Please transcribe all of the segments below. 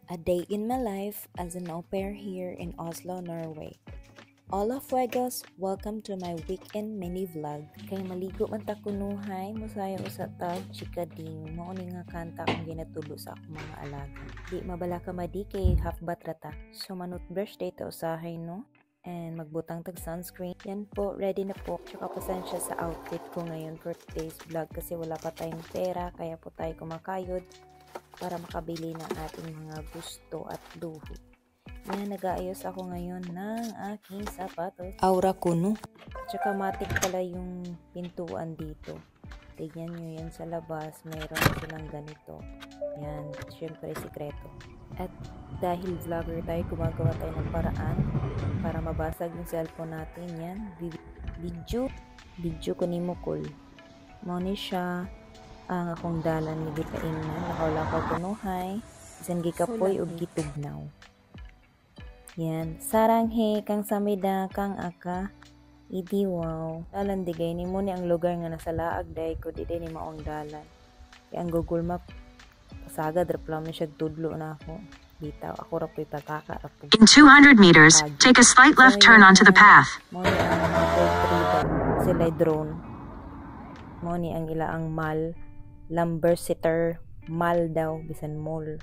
A day in my life as an au pair here in Oslo, Norway. Hola fuegos, welcome to my weekend mini vlog. Kay maligo man ta kunuhay, musaya usa tag chika ding mao ni nga kanta akong ginatulo sa akong mga alaga. Di mabala ka madi kay half batrata. So manut brush day ta usahay no. And magbutang tag sunscreen. Yan po, ready na po. Tsaka pasensya sa outfit ko ngayon for today's vlog kasi wala pa tayong pera kaya po tayo kumakayod para makabili ng ating mga gusto at luho. Yan, nag-aayos ako ngayon ng aking sapatos. Aura kuno. Tsaka matik pala yung pintuan dito. Tignan nyo yan sa labas. Mayroon silang ganito. Yan, syempre sikreto. At dahil vlogger tayo, gumagawa tayo ng paraan para mabasag yung cellphone natin. Yan, video ko ni Mukul. Moni siya ang akong dalan ni gipain na. Nakalakaw kunuhay. Isan gikapoy o gitugnaw. Yan. Saranghe kang samida kang aka. Idi wow. Dalandigay ni mo ni ang lugar nga nasa laag day ko. Di ni maong dalan. Kaya ang Google Map pasagad reklamo siya tudlo na ako. Bitaw ako ra po'y pagkaka. In 200 meters, take a slight left turn onto the path. Mo ni ang sila drone. Mo ni ang ilaang mall. Lumber sitter. Mall daw. Bisan mall.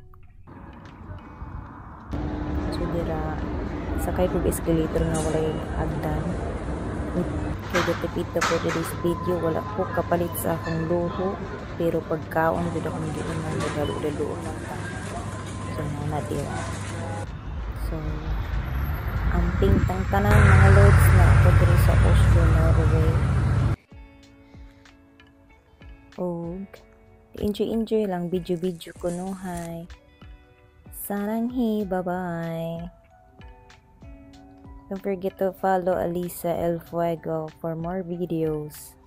So dira sakay ko escalator nga walay agdan. Kaya gatipid na po today's video. Wala po kapalit sa akong luho. Pero pagkaon gud akong giun nga nagalo-dalo lang ta. So na dira. So ang pintang tanan mga lords na ako diri sa Oslo, Norway. Og enjoy lang video ko no. Hi. Saranghe, bye-bye. Don't forget to follow Alisa El Fuego for more videos.